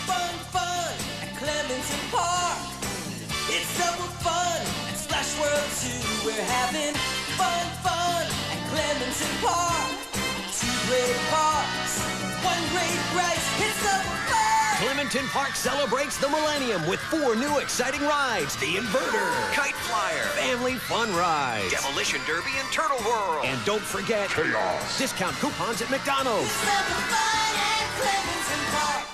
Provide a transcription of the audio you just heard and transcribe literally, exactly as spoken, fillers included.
fun, fun at Clementon Park. It's double fun at Splash World too. We're having fun, fun at Clementon Park. Two great parks, one great price. It's double fun. Clementon Park celebrates the millennium with four new exciting rides. The Inverter, Kite Flyer, Family Fun Rides, Demolition Derby, and Turtle World. and don't forget Chaos. discount coupons at McDonald's. It's double fun at Clementon Park.